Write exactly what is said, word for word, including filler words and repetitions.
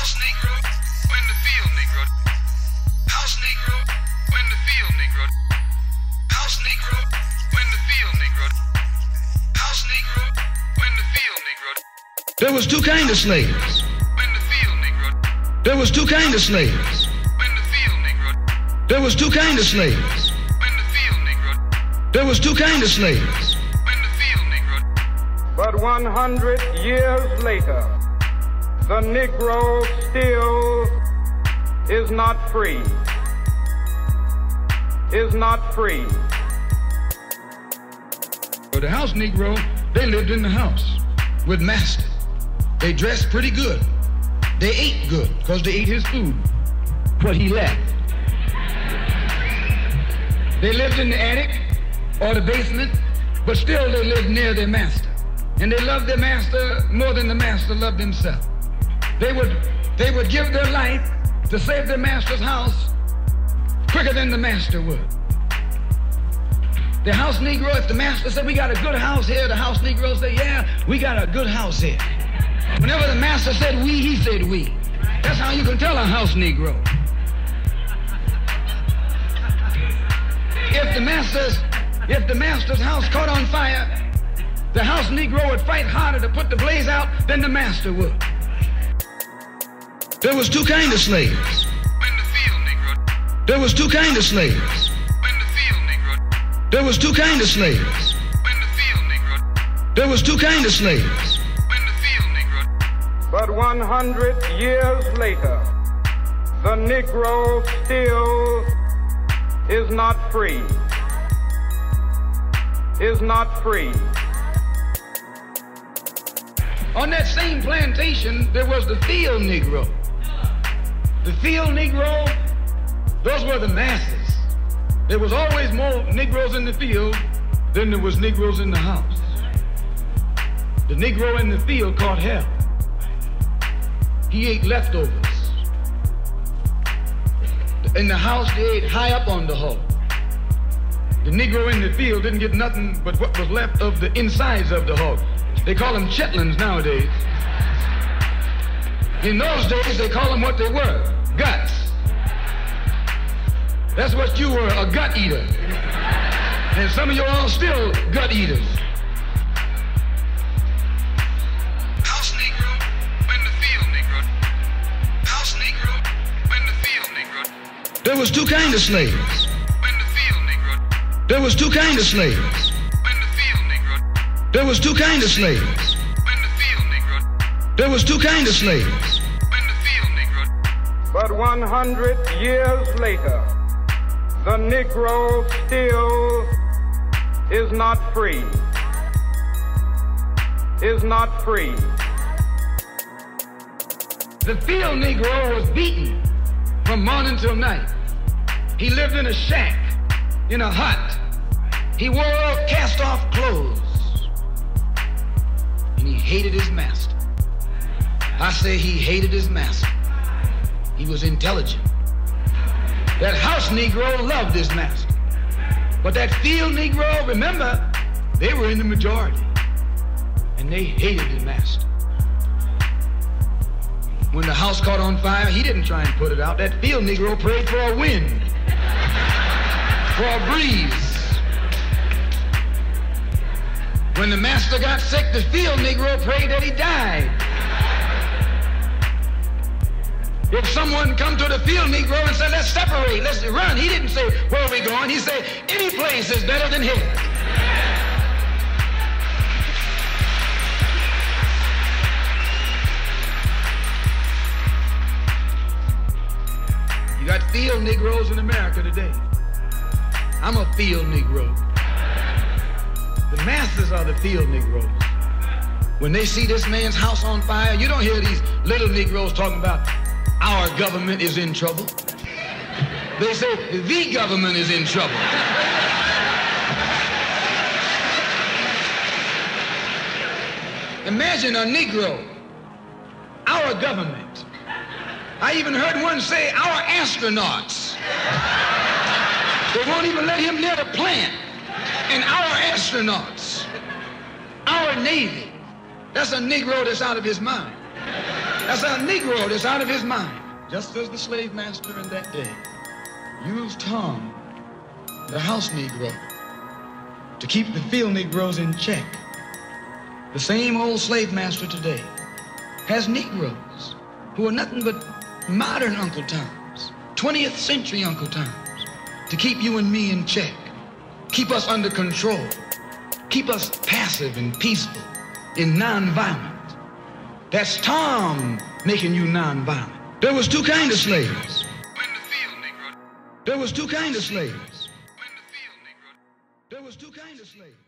House Negro, when the field Negro. House Negro, when the field Negro. House Negro, when the field Negro. House Negro, when the field Negro. There was two kind of slaves. When the field Negro. There was two kind of slaves. When the field Negro. There was two kind of slaves. When the field Negro. There was two kind of slaves. When the field Negro. But one hundred years later, the Negro still is not free. Is not free. The house Negro, they lived in the house with master. They dressed pretty good. They ate good because they ate his food, what he left. They lived in the attic or the basement, but still they lived near their master. And they loved their master more than the master loved himself. They would, they would give their life to save their master's house quicker than the master would. The house Negro, if the master said, we got a good house here, the house Negro said, yeah, we got a good house here. Whenever the master said we, he said we. That's how you can tell a house Negro. If the master's, if the master's house caught on fire, the house Negro would fight harder to put the blaze out than the master would. There was two kind of slaves. When the field Negro. There was two kind of slaves. When the field Negro. There was two kind of slaves. When the field Negro. There was two kind of slaves. When the field Negro. But one hundred years later, the Negro still is not free. Is not free. On that same plantation, there was the field Negro. The field Negro, those were the masses. There was always more Negroes in the field than there was Negroes in the house. The Negro in the field caught hell. He ate leftovers. In the house, they ate high up on the hog. The Negro in the field didn't get nothing but what was left of the insides of the hog. They call them chitlins nowadays. In those days, they call them what they were, guts. That's what you were, a gut eater. And some of you all still gut eaters. House Negro, when the field Negro. House Negro, when the field Negro. There was two kind of slaves. When the field Negro. There was two kind of slaves. When the field Negro. There was two kind of slaves. When the field Negro. There was two kind of slaves. When the field Negro. But one hundred years later, the Negro still is not free. Is not free. The field Negro was beaten from morning till night. He lived in a shack, in a hut. He wore cast-off clothes. And he hated his master. I say he hated his master. He was intelligent. That house Negro loved his master. But that field Negro, remember, they were in the majority. And they hated the master. When the house caught on fire, he didn't try and put it out. That field Negro prayed for a wind, for a breeze. When the master got sick, the field Negro prayed that he died. If someone come to the field Negro and said, let's separate, let's run, he didn't say, where are we going? He said, any place is better than here. You got field Negroes in America today. I'm a field Negro. The masses are the field Negroes. When they see this man's house on fire, you don't hear these little Negroes talking about our government is in trouble. They say the government is in trouble. Imagine a Negro, our government. I even heard one say our astronauts. They won't even let him near the plant. And our astronauts, our Navy, that's a Negro that's out of his mind. That's a Negro that's out of his mind. Just as the slave master in that day used Tom, the house Negro, to keep the field Negroes in check, the same old slave master today has Negroes who are nothing but modern Uncle Toms, twentieth century Uncle Toms, to keep you and me in check, keep us under control, keep us passive and peaceful and nonviolent. That's Tom making you nonviolent. There was two kinds of slaves. When the field, Negro. There was two kinds of slaves. When the field, Negro. There was two kinds of slaves.